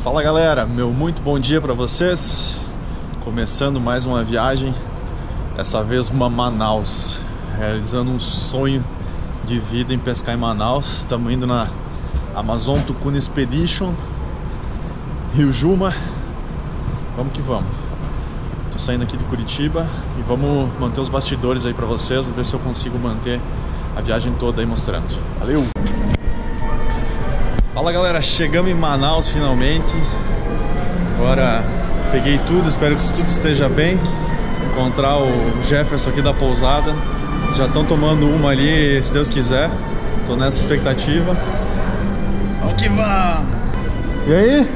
Fala galera, meu muito bom dia para vocês. Começando mais uma viagem, dessa vez uma Manaus, realizando um sonho de vida em pescar em Manaus. Estamos indo na Amazon Tucuna Expedition, Rio Juma. Vamos que vamos. Tô saindo aqui de Curitiba e vamos manter os bastidores aí para vocês, ver se eu consigo manter a viagem toda aí mostrando. Valeu! Fala galera, chegamos em Manaus finalmente. Agora peguei tudo, espero que tudo esteja bem. Encontrar o Jefferson aqui da pousada. Já estão tomando uma ali, se Deus quiser. Tô nessa expectativa. Vamos que vamos! E aí?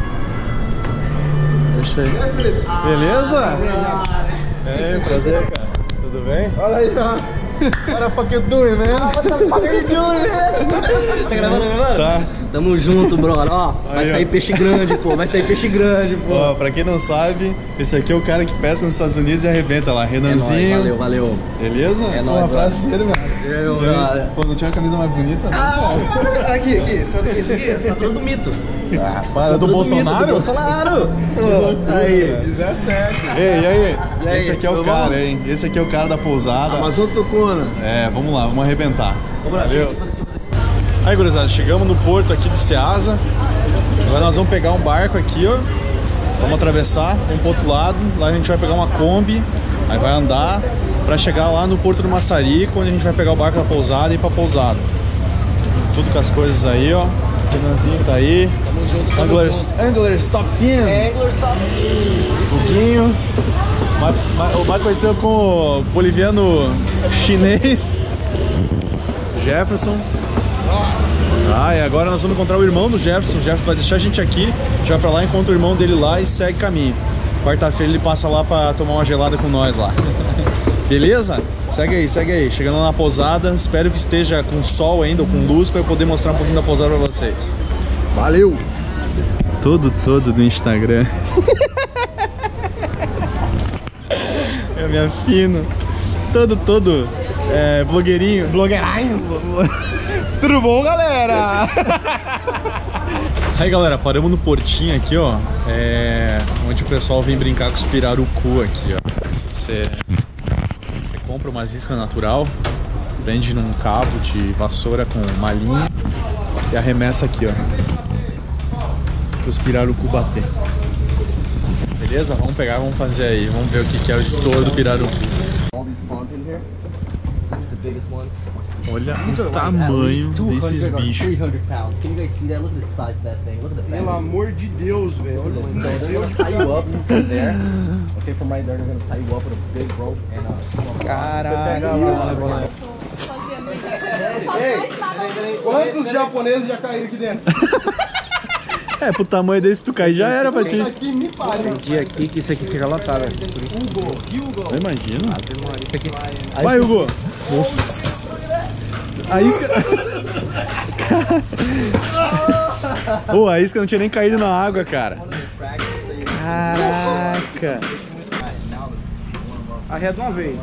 Deixa aí. Beleza? E aí, prazer, cara. Tudo bem? Olha aí, ó. What the fuck you doing, man? What the fuck are you doing, man? Tá gravando, mano? Tá. Tamo junto, brother. Ó, vai Aí, sair ó. peixe grande, pô. Vai sair peixe grande, pô. Ó, pra quem não sabe, esse aqui é o cara que pesca nos Estados Unidos e arrebenta lá, Renanzinho. É nóis, valeu. Beleza? É nóis, brother. parceiro, meu. Valeu, brother. Pô, não tinha uma camisa mais bonita? Aqui, sabe esse aqui? Essa é do mito. Ah, para, do Bolsonaro? Do Bolsonaro. Pô, aí. 17. Ei, e aí? E aí, Esse aqui é o tudo cara, bom? hein? Esse aqui é o cara da pousada. Amazon Tucuna. É, vamos lá, vamos arrebentar. Vamos lá, Valeu. gente. Aí, gurizada, chegamos no porto aqui do Ceasa. Agora nós vamos pegar um barco aqui, ó. Vamos atravessar, vamos pro outro lado. Lá a gente vai pegar uma Kombi, aí vai andar pra chegar lá no Porto do Maçarico, onde a gente vai pegar o barco da pousada e ir pra pousada. Tudo com as coisas aí, ó. O Renanzinho tá aí. Tamo junto, tamo junto. Anglers Top Team. Anglers Top Guguinho. O mais conhecido como boliviano chinês. Jefferson. Ah, e agora nós vamos encontrar o irmão do Jefferson. O Jefferson vai deixar a gente aqui, a gente vai pra lá, encontra o irmão dele lá e segue caminho. Quarta-feira ele passa lá pra tomar uma gelada com nós lá. Beleza? Segue aí, segue aí. Chegando lá na pousada, espero que esteja com sol ainda ou com luz pra eu poder mostrar um pouquinho da pousada pra vocês. Valeu! Todo do Instagram. É minha fina. Todo. Blogueirinho. Blogueirinho. Tudo bom, galera? Aí, galera, paramos no portinho aqui, ó. Onde o pessoal vem brincar com os pirarucu aqui, ó. Você compra uma isca natural, prende num cabo de vassoura com uma linha e arremessa aqui, ó. Para os pirarucu bater. Beleza? Vamos pegar, vamos fazer aí. Vamos ver o que é o estouro do pirarucu. Olha o tamanho desses bichos. Pelo amor de Deus, velho. Olha o Caraca. Ei, quantos japoneses já caíram aqui dentro? É, pro tamanho desse tu cair já era pra ti. Aqui me pariu. Dia aqui que isso aqui fica lotado. Hugo. Eu imagino. Isso aqui. Vai, Hugo. Nossa. A isca... Pô, a isca não tinha nem caído na água, cara. Caraca. Arreda uma vez.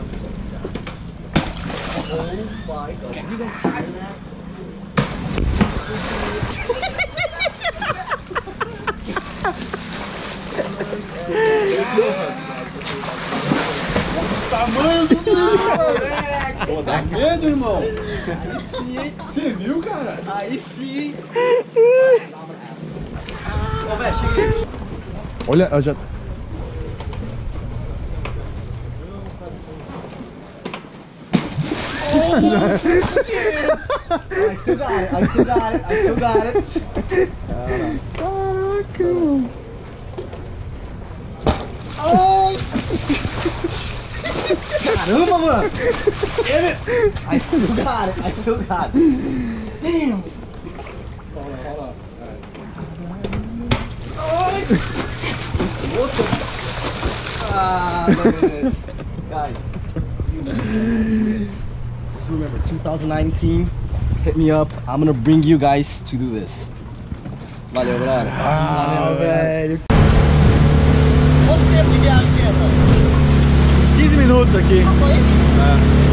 Tamanho do bicho! Pô, dá medo, irmão! Aí sim, hein? Você viu, cara? Aí sim. Ô, velho, chega aí. Olha, eu já... I still got it. Caraca, mano. Caramba, mano. I still got it. Damn. Look at this. Guys, just remember 2019, hit me up. I'm gonna bring you guys to do this. Valeu, brother. Valeu, velho. Quanto tempo de viagem que é, mano? Uns 15 minutos aqui. Só isso?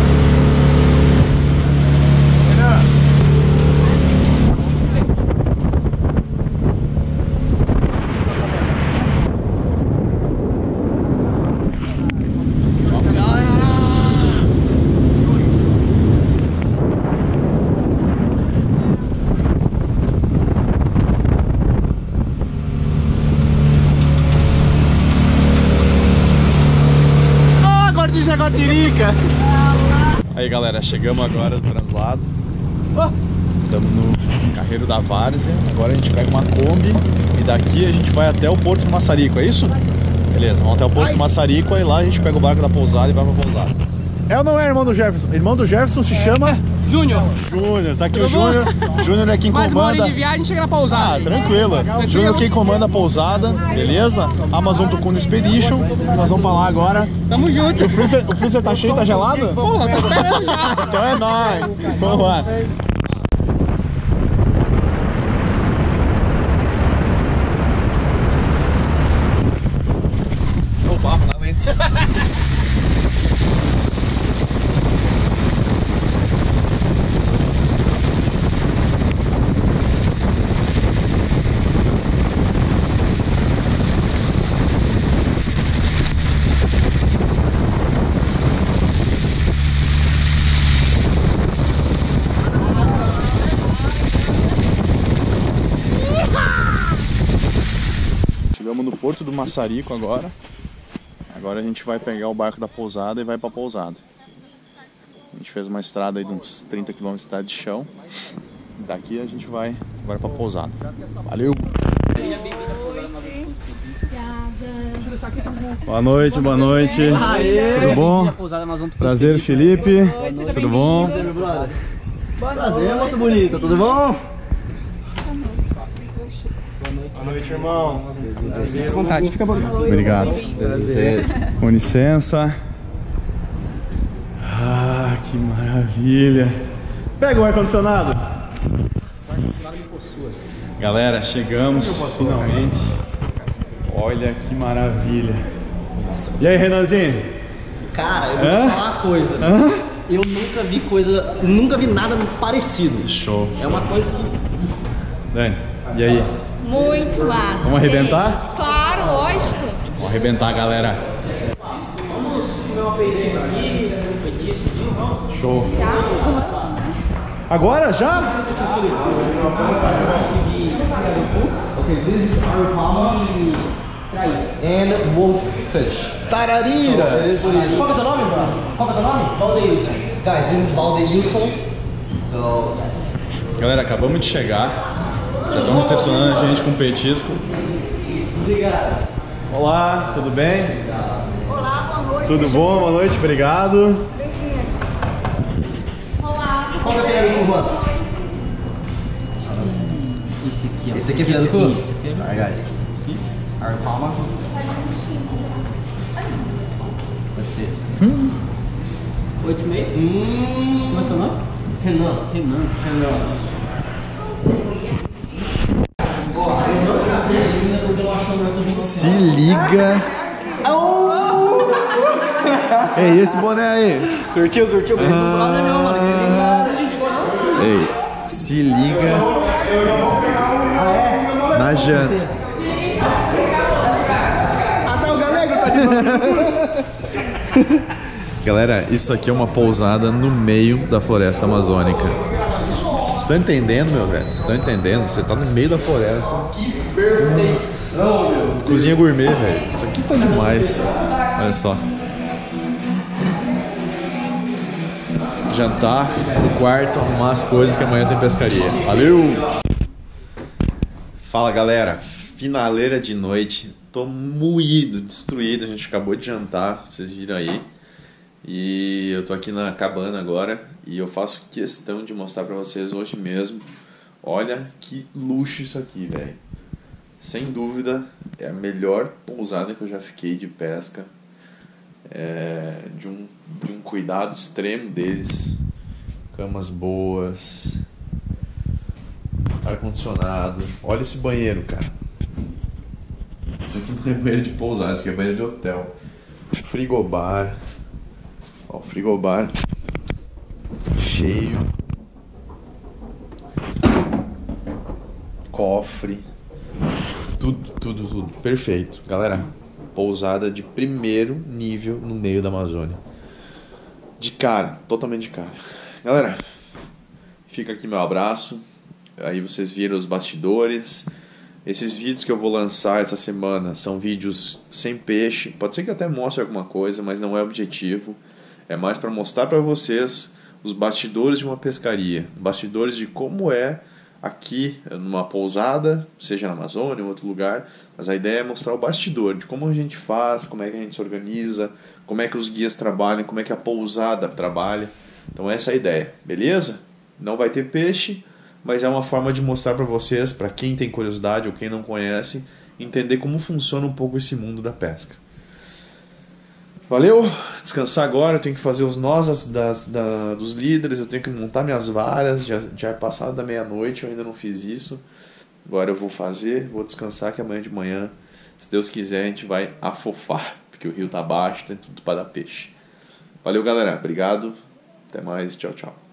Guatirica. Aí galera, chegamos agora do translado. Estamos no Carreiro da Várzea. Agora a gente pega uma Kombi e daqui a gente vai até o Porto do Massarico, é isso? Beleza, vamos até o Porto do Massarico e lá a gente pega o barco da pousada e vai pra pousada. É ou não é irmão do Jefferson? Irmão do Jefferson se chama... Júnior. Júnior, tá aqui o Júnior. Júnior é quem Mais uma comanda... hora de viagem, chega na pousada. Ah, tranquilo. Júnior quem comanda a pousada, beleza? Amazon Tucuna Expedition. Nós vamos pra lá agora. Tamo junto. O freezer tá cheio, tá gelado? Porra, tô esperando já. Então é nóis. Vamos lá. O barro na lente. Chegamos no Porto do Massarico agora. Agora a gente vai pegar o barco da pousada e vai pra pousada. A gente fez uma estrada aí de uns 30 km de estrada de chão. Daqui a gente vai agora pra pousada. Valeu! Boa noite, boa noite. Tudo bom? Prazer, Felipe. Tudo bom? Prazer, moça bonita, tudo bom? Boa noite, irmão. Fica à vontade, fica à vontade. Obrigado. Com licença. Ah, que maravilha. Pega o ar-condicionado. Galera, chegamos finalmente. Olha que maravilha. E aí, Renanzinho? Cara, eu vou te falar uma coisa. Eu nunca vi nada parecido. Show. É uma coisa que... Dani, e aí? Muito massa. Vamos arrebentar? Gente. Claro, lógico. Vamos arrebentar, galera. Vamos comer uma peitinha aqui, um petiscozinho, vamos? Show. Agora já? Okay, this is our palm and wolffish. Tarariras. Qual que é o teu nome, bro? Qual que é o teu nome? Valdeilson. Guys, this is Valdeilson. So, Galera, acabamos de chegar. Já estão recepcionando a gente com petisco. obrigado. Olá, tudo bem? Olá, boa noite. Tudo bom? Boa noite, obrigado. Bem-vindo. Olá. Qual que é a pirarucu, mano? Esse aqui é pirarucu? Isso. Alright, guys. See? Our palma. Let's see. What's your name? What's your name? Renan. Se liga. Ei, esse boné aí. Curtiu? Bem dublado, né, meu mano? Ei, se liga na janta. Até o galego tá de Galera, isso aqui é uma pousada no meio da floresta amazônica. Vocês estão entendendo, meu velho? Vocês estão entendendo? Você tá no meio da floresta. Cozinha gourmet, velho. Isso aqui tá demais. Olha só. Jantar no quarto, arrumar as coisas que amanhã tem pescaria. Valeu! Fala, galera. Finaleira de noite. Tô moído, destruído. A gente acabou de jantar, vocês viram aí. E eu tô aqui na cabana agora e eu faço questão de mostrar pra vocês hoje mesmo. Olha que luxo isso aqui, velho. Sem dúvida é a melhor pousada que eu já fiquei de pesca. De um cuidado extremo deles. Camas boas, ar-condicionado. Olha esse banheiro, cara. Isso aqui não é banheiro de pousada, isso aqui é banheiro de hotel. Frigobar. Ó, o frigobar cheio. Cofre. Tudo. Perfeito. Galera, pousada de primeiro nível no meio da Amazônia. De cara, totalmente de cara. Galera, fica aqui meu abraço. Aí vocês viram os bastidores. Esses vídeos que eu vou lançar essa semana são vídeos sem peixe. Pode ser que até mostre alguma coisa, mas não é objetivo. É mais para mostrar para vocês os bastidores de uma pescaria, bastidores de como é aqui numa pousada, seja na Amazônia ou em outro lugar, mas a ideia é mostrar o bastidor de como a gente faz, como é que a gente se organiza, como é que os guias trabalham, como é que a pousada trabalha. Então essa é a ideia, beleza? Não vai ter peixe, mas é uma forma de mostrar para vocês, para quem tem curiosidade ou quem não conhece, entender como funciona um pouco esse mundo da pesca. Valeu, descansar agora, eu tenho que fazer os nós dos líderes, eu tenho que montar minhas varas, já é passado da meia-noite, eu ainda não fiz isso. Agora eu vou fazer, vou descansar que amanhã de manhã, se Deus quiser, a gente vai afofar, porque o rio tá baixo, tem tudo para dar peixe. Valeu galera, obrigado, até mais, tchau, tchau.